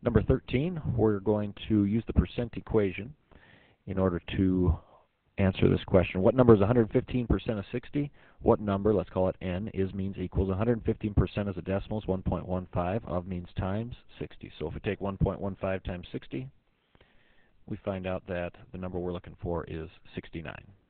Number 13, we're going to use the percent equation in order to answer this question. What number is 115% of 60? What number, let's call it n, is means equals 115% as a decimal is 1.15, of means times 60. So if we take 1.15 times 60, we find out that the number we're looking for is 69.